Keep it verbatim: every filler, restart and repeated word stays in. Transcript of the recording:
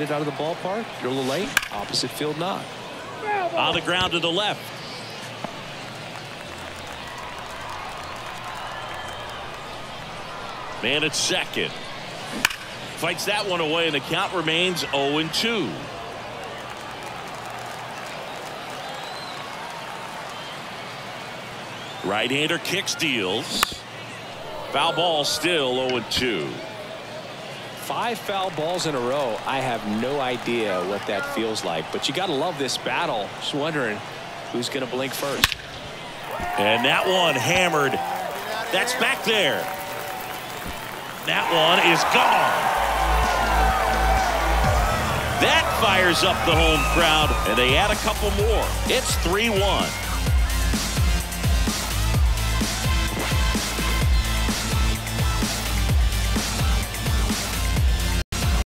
it out of the ballpark. You're a little late. Opposite field not. On the ground to the left. Man at second. Fights that one away, and the count remains oh and two. Right-hander kicks, deals. Foul ball, still oh and two. Five foul balls in a row. I have no idea what that feels like, but you got to love this battle. Just wondering who's going to blink first. And that one hammered. That's back there. That one is gone. That fires up the home crowd, and they add a couple more. It's three one.